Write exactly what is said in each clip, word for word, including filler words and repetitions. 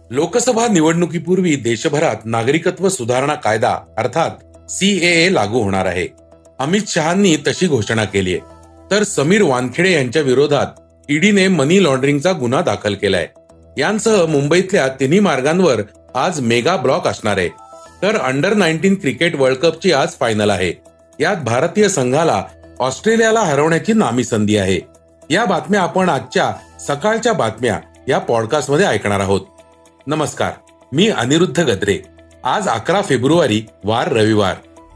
लोकसभा निवडणुकीपूर्वी देशभरात नागरिकत्व सुधारणा कायदा अर्थात सीएए लागू होणार आहे. अमित शहांनी तशी घोषणा केली आहे. तर समीर वानखेडे यांच्या विरोधात ईडीने मनी लॉन्ड्रिंगचा गुन्हा दाखल केलाय. यांसह मुंबईतल्या तिन्ही मार्गांवर आज मेगा ब्लॉक असणार आहे. तर अंडर नाईन्टीन क्रिकेट वर्ल्ड कपची आज फायनल आहे. यात भारतीय संघाला ऑस्ट्रेलियाला हरवण्याची नामी संधी आहे. या बातम्या आपण आजच्या सकाळच्या बातम्या या पॉडकास्टमध्ये ऐकणार आहोत. नमस्कार, मी अनिरुद्ध गद्रे. आज अकरा फेब्रुवारी वार रविवार.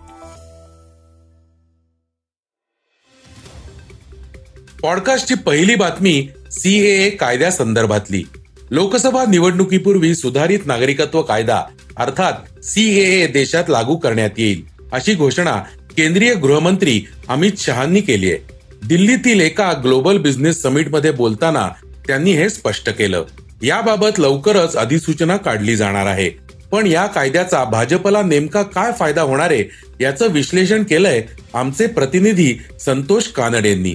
पॉडकास्टची पहिली बातमी सीएए कायद्या संदर्भातली. लोकसभा निवडणुकीपूर्वी सुधारित नागरिकत्व कायदा अर्थात सीएए देशात लागू करण्यात येईल अशी घोषणा केंद्रीय गृहमंत्री अमित शहांनी केली आहे. दिल्लीतील एका ग्लोबल बिझनेस समिटमध्ये बोलताना त्यांनी हे स्पष्ट केलं. याबाबत लवकरच अधिसूचना काढली जाणार आहे. पण या कायद्याचा भाजपला नेमका काय फायदा होणार आहे याचं विश्लेषण केलंय आमचे प्रतिनिधी संतोष कानडेंनी.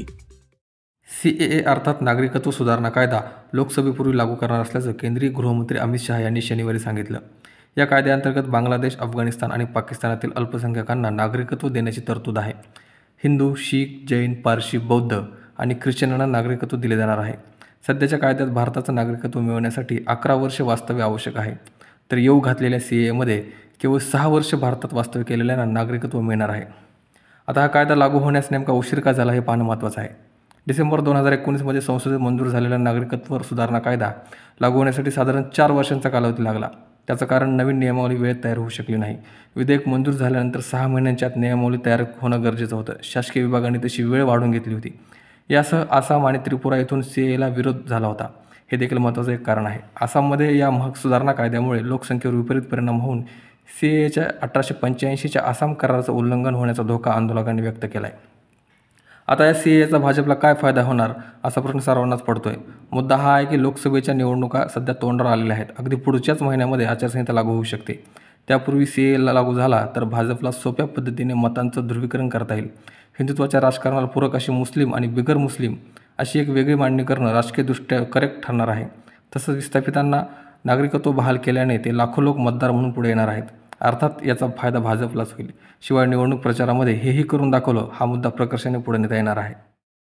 सीएए अर्थात नागरिकत्व सुधारणा कायदा लोकसभेपूर्वी लागू करणार असल्याचं केंद्रीय गृहमंत्री अमित शहा यांनी शनिवारी सांगितलं. या कायद्याअंतर्गत बांगलादेश, अफगाणिस्तान आणि पाकिस्तानातील अल्पसंख्याकांना नागरिकत्व देण्याची तरतूद आहे. हिंदू, शीख, जैन, पारशी, बौद्ध आणि ख्रिश्चनांना नागरिकत्व दिले जाणार आहे. सध्याच्या कायद्यात भारताचं नागरिकत्व मिळवण्यासाठी अकरा वर्ष वास्तव्य आवश्यक आहे. तर येऊ घातलेल्या सीएमध्ये केवळ सहा वर्ष भारतात वास्तव्य केलेल्यांना नागरिकत्व मिळणार आहे. आता हा कायदा लागू होण्यास नेमका उशीर का झाला हे पाहणं महत्त्वाचं आहे. डिसेंबर दोन हजार एकोणीसमध्ये संसदेत मंजूर झालेला नागरिकत्व सुधारणा कायदा लागू होण्यासाठी साधारण चार वर्षांचा कालावधी लागला. त्याचं कारण नवीन नियमावली वेळेत तयार होऊ शकली नाही. विधेयक मंजूर झाल्यानंतर सहा महिन्यांच्या आत नियमावली तयार होणं गरजेचं होतं. शासकीय विभागाने तशी वेळ वाढवून घेतली होती. यासह आसाम आणि त्रिपुरा येथून सीएला विरोध झाला होता. हे देखील महत्त्वाचं एक कारण आहे. आसाममध्ये या महाग सुधारणा कायद्यामुळे लोकसंख्येवर विपरीत परिणाम होऊन सीएच्या अठराशे पंच्याऐंशीच्या आसाम कराराचं उल्लंघन होण्याचा धोका आंदोलकांनी व्यक्त केला आहे. आता या सीएचा भाजपला काय फायदा होणार असा प्रश्न सर्वांनाच पडतोय. मुद्दा हा आहे की लोकसभेच्या निवडणुका सध्या तोंडावर आलेल्या आहेत. अगदी पुढच्याच महिन्यामध्ये आचारसंहिता लागू होऊ शकते. त्यापूर्वी सीएला लागू झाला तर भाजपला सोप्या पद्धतीने मतांचं ध्रुवीकरण करता येईल. हिंदुत्वाच्या राजकारणाला पूरक अशी मुस्लिम आणि बिगर मुस्लिम अशी एक वेगळी मांडणी करणं राजकीयदृष्ट्या करेक्ट ठरणार आहे. तसंच विस्थापितांना नागरिकत्व बहाल केल्याने ते लाखो लोक मतदार म्हणून पुढे येणार आहेत. अर्थात याचा फायदा भाजपलाच होईल. शिवाय निवडणूक प्रचारामध्ये हेही करून दाखवलं हा मुद्दा प्रकर्षाने पुढे नेता येणार आहे.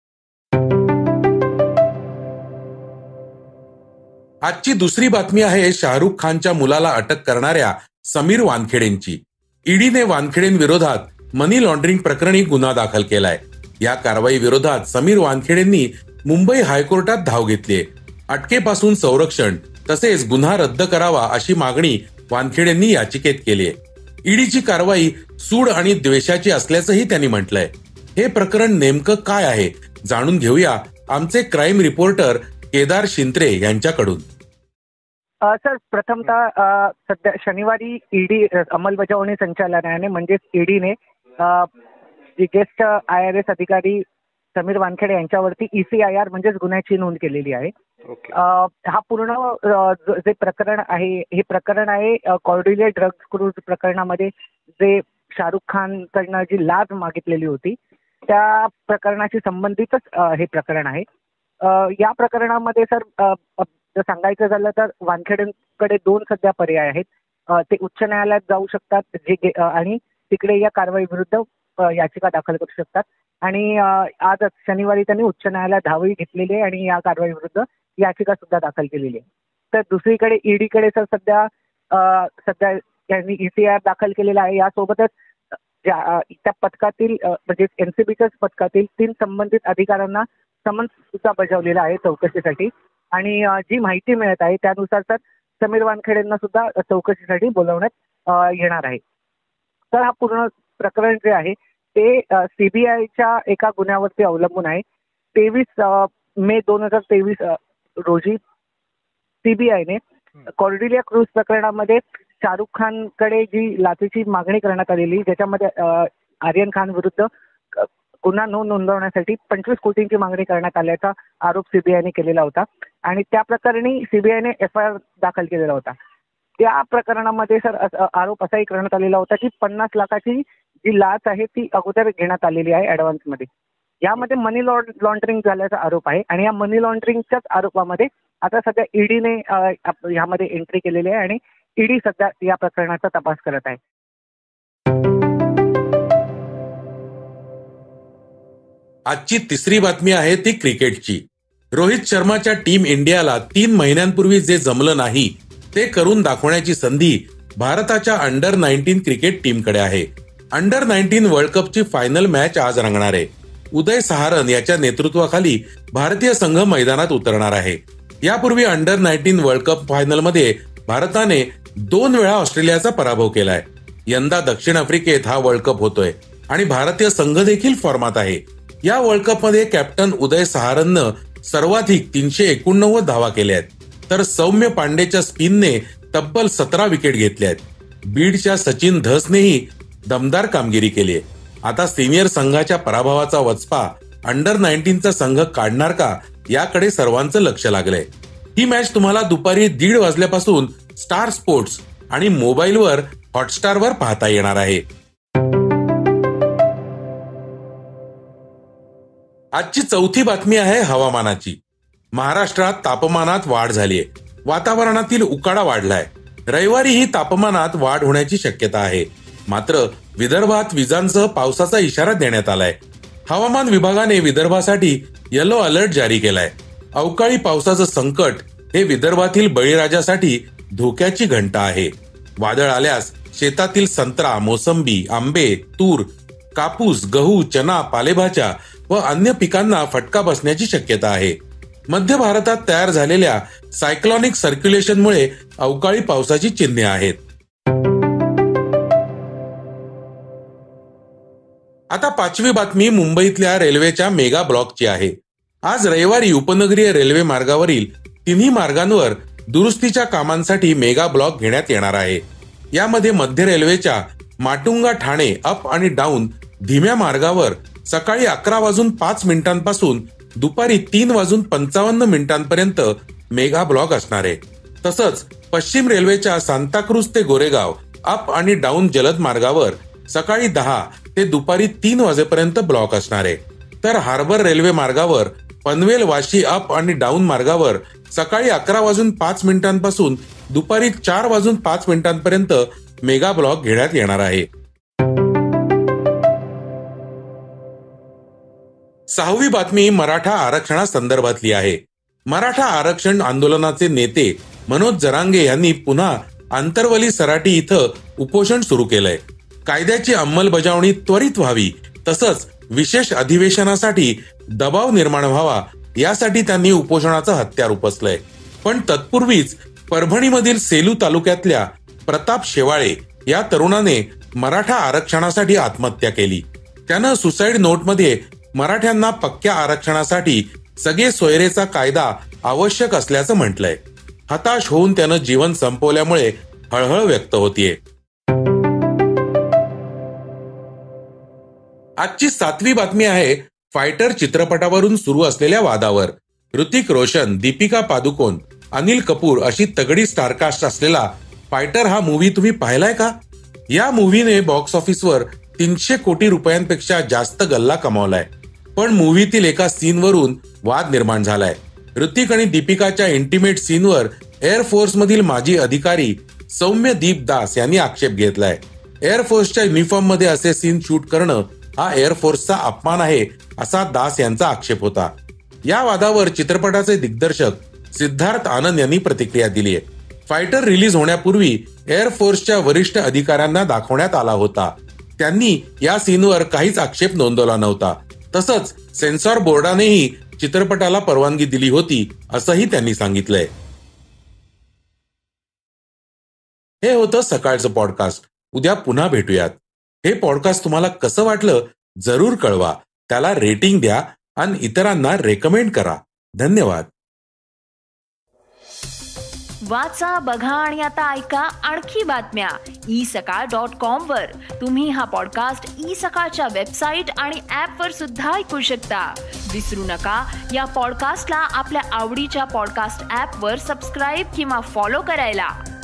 आजची दुसरी बातमी आहे शाहरुख खानच्या मुलाला अटक करणाऱ्या समीर वानखेडेंची. ईडीने वानखेडेंविरोधात मनी लॉन्ड्रिंग प्रकरणी गुन्हा दाखल केलाय. या कारवाई विरोधात समीर वानखेडेंनी मुंबई हायकोर्टात धाव घेतलीय. अटकेपासून संरक्षण तसेच गुन्हा रद्द करावा अशी मागणी वानखेडेंनी याचिकेत केली आहे. ईडीची कारवाई सूड आणि द्वेषाची असल्याचंही त्यांनी म्हटलंय. हे प्रकरण नेमकं काय आहे जाणून घेऊया आमचे क्राईम रिपोर्टर केदार शिंत्रे यांच्याकडून. सर, प्रथमतः सध्या शनिवारी ईडी अंमलबजावणी संचालनालयाने म्हणजेच ईडीने जे ज्येष्ठ आय आर एस अधिकारी समीर वानखेडे यांच्यावरती ईसीआयआर म्हणजेच गुन्ह्याची नोंद केलेली आहे. हा पूर्ण जे प्रकरण आहे हे प्रकरण आहे कॉर्डिलिया ड्रग्ज क्रूज प्रकरणामध्ये जे शाहरुख खान कडनं जी लाच मागितलेली होती त्या प्रकरणाशी संबंधितच हे प्रकरण आहे. या प्रकरणामध्ये सर सांगायचं झालं तर वानखेडेंकडे दोन सध्या पर्याय आहेत. ते उच्च न्यायालयात जाऊ शकतात जे आणि तिकडे या कारवाई विरुद्ध याचिका दाखल करू शकतात. आणि आज शनिवारी त्यांनी उच्च न्यायालयात धावही घेतलेली आहे आणि या कारवाई विरुद्ध याचिका सुद्धा दाखल केलेली आहे. तर दुसरीकडे ईडीकडे सर सध्या सध्या त्यांनी ईसीआर दाखल केलेला आहे. यासोबतच त्या पथकातील म्हणजे एनसीबीच्याच पथकातील तीन संबंधित अधिकाऱ्यांना समन्स सुद्धा बजावलेला आहे चौकशीसाठी. आणि जी माहिती मिळत आहे त्यानुसार सर समीर वानखेडेंना सुद्धा चौकशीसाठी बोलवण्यात येणार आहे. तर हा पूर्ण प्रकरण जे आहे ते सीबीआयच्या एका गुन्ह्यावरती अवलंबून आहे. तेवीस मे दोन हजार तेवीस रोजी सीबीआयने कॉर्डिलिया क्रूज प्रकरणामध्ये शाहरुख खानकडे जी लाचेची मागणी करण्यात आलेली ज्याच्यामध्ये आर्यन खान विरुद्ध गुन्हा नोंद नोंदवण्यासाठी पंचवीस कोटींची मागणी करण्यात आल्याचा आरोप सीबीआयने केलेला होता. आणि त्या प्रकरणी सीबीआयने एफ आय आर दाखल केलेला होता. त्या प्रकरणामध्ये सर आरोप असाही करण्यात आलेला होता की पन्नास लाखाची जी लाच आहे ती अगोदर घेण्यात आलेली आहे ॲडव्हान्समध्ये. यामध्ये मनी लॉन्ड्रिंग झाल्याचा आरोप आहे आणि या मनी लॉन्ड्रिंगच्याच आरोपामध्ये आता सध्या ईडीने ह्यामध्ये एंट्री केलेली आहे आणि ईडी सध्या या प्रकरणाचा तपास करत आहे. आजची तिसरी बातमी आहे ती क्रिकेटची. रोहित शर्माच्या टीम इंडियाला तीन महिन्यांपूर्वी जे जमलं नाही ते करून दाखवण्याची संधी भारताच्या अंडर नाईन्टीन क्रिकेट टीमकडे आहे. अंडर नाईन्टीन वर्ल्ड कपची फायनल मॅच आज रंगणार आहे. उदय सहारन याच्या नेतृत्वाखाली भारतीय संघ मैदानात उतरणार आहे. यापूर्वी under nineteen world cup final मध्ये भारताने दोन वेळा ऑस्ट्रेलियाचा पराभव केलाय. यंदा दक्षिण आफ्रिकेत हा वर्ल्ड कप होतोय आणि भारतीय संघ देखील फॉर्मात आहे. या वर्ल्ड कप मध्ये कॅप्टन उदय सहारननं सर्वाधिक तीनशे एकोणनव्वद धावा केल्या आहेत, तर सौम्य पांडेच्या स्पिनने तब्बल सतरा विकेट घेतल्या आहेत. बीडच्या सचिन धसनेही दमदार कामगिरी केली आहे. आता सिनियर संघाच्या पराभवाचा वचपा अंडर नाईन्टीनचा संघ काढणार का याकडे सर्वांचं लक्ष लागलंय. ही मॅच तुम्हाला दुपारी दीड वाजल्यापासून स्टार स्पोर्ट्स आणि मोबाईलवर हॉटस्टारवर पाहता येणार आहे. आजची चौथी बातमी आहे हवामानाची. महाराष्ट्रात तापमानात वाढ झालीय. वातावरणातील उकाडा वाढलाय. रविवारीही तापमानात वाढ होण्याची शक्यता आहे. मात्र विदर्भात विजांसह पावसाचा इशारा देण्यात आलाय. हवामान विभागाने विदर्भासाठी येलो अलर्ट जारी केलाय. अवकाळी पावसाचं संकट हे विदर्भातील बळीराजासाठी धोक्याची घंटा आहे. वादळ आल्यास शेतातील संत्रा, मोसंबी, आंबे, तूर, कापूस, गहू, चना, पालेभाज्या व अन्य पिकांना फटका बसण्याची शक्यता आहे. मध्य भारतात तयार झालेल्या सायक्लॉनिक सर्क्युलेशनमुळे अवकाळी पावसाची चिन्हे आहेत. आता पाचवी बातमी मुंबईतल्या रेल्वेच्या मेगा ब्लॉकची आहे. आज रविवारी उपनगरीय रेल्वे मार्गावरील तिन्ही मार्गांवर दुरुस्तीच्या कामांसाठी मेगा ब्लॉक घेण्यात येणार आहे. यामध्ये मध्य रेल्वेच्या माटुंगा ठाणे अप आणि डाऊन धीम्या मार्गावर सकाळी अकरा वाजून पाच मिनिटांपासून दुपारी तीन वाजून पंचावन्न मिनिटांपर्यंत मेगा ब्लॉक असणार आहे. तसंच पश्चिम रेल्वेच्या सांताक्रूज ते गोरेगाव अप आणि डाऊन जलद मार्गावर सकाळी दहा ते दुपारी तीन वाजेपर्यंत ब्लॉक असणार आहे. तर हार्बर रेल्वे मार्गावर पनवेल वाशी अप आणि डाऊन मार्गावर सकाळी अकरा वाजून पाच मिनिटांपासून दुपारी चार वाजून पाच मिनिटांपर्यंत मेगा ब्लॉक घेण्यात येणार आहे. सहावी बातमी मराठा आरक्षणासंदर्भातली आहे. मराठा आरक्षण आंदोलनाचे नेते मनोज जरांगे यांनी पुन्हा आंतरवली सराटी इथं उपोषण सुरू केलंय. कायद्याची अंमलबजावणी त्वरित व्हावी तसंच विशेष अधिवेशनासाठी दबाव निर्माण व्हावा यासाठी त्यांनी उपोषणाचं हत्यार उपसलंय. पण तत्पूर्वीच परभणीमधील सेलू तालुक्यातल्या प्रताप शेवाळे या तरुणाने मराठा आरक्षणासाठी आत्महत्या केली. त्यानं सुसाईड नोटमध्ये मराठ्यांना पक्क्या आरक्षणासाठी सगळे सोयरेचा कायदा आवश्यक असल्याचं म्हटलंय. हताश होऊन त्यानं जीवन संपवल्यामुळे हळहळ व्यक्त होतीये. आजची सातवी बातमी आहे फायटर चित्रपटावरून सुरू असलेल्या वादावर. ऋतिक रोशन, दीपिका पादुकोण, अनिल कपूर अशी तगडी स्टारकास्ट असलेला फायटर हा मूवी तुम्ही पाहिलाय का? या मूवीने बॉक्स ऑफिसवर तीनशे कोटी रुपयांपेक्षा जास्त गल्ला कमावलाय. पण मूवीतील एका सीनवरून वाद निर्माण झालाय. ऋतिक आणि दीपिकाच्या इंटिमेट सीनवर एअरफोर्स मधील माजी अधिकारी सौम्य दीप दास यांनी आक्षेप घेतलाय. एअरफोर्सच्या युनिफॉर्म मध्ये असे सीन शूट करणं हा एअरफोर्सचा अपमान आहे असा दास यांचा आक्षेप होता. या वादावर चित्रपटाचे दिग्दर्शक सिद्धार्थ आनंद यांनी प्रतिक्रिया दिली आहे. फायटर रिलीज होण्यापूर्वी एअरफोर्सच्या वरिष्ठ अधिकाऱ्यांना दाखवण्यात आला होता. त्यांनी या सीनवर काहीच आक्षेप नोंदवला नव्हता. तसंच सेन्सॉर बोर्डानेही चित्रपटाला परवानगी दिली होती असंही त्यांनी सांगितलंय. हे होतं सकाळचं पॉडकास्ट. उद्या पुन्हा भेटूयात. हे पॉडकास्ट तुम्हाला कसं वाटलं जरूर कळवा. त्याला रेटिंग द्या आणि इतरांना रेकमेंड करा. धन्यवाद. वाचा, बघा आणि आता ऐका आणखी बातम्या ई सकाळ डॉट कॉम वर. तुम्ही हा पॉडकास्ट ई सकाळच्या वेबसाईट आणि ऍप वर सुद्धा ऐकू शकता. विसरू नका, या पॉडकास्टला आपल्या आवडीच्या पॉडकास्ट ऍप वर सबस्क्राईब किंवा फॉलो करायला.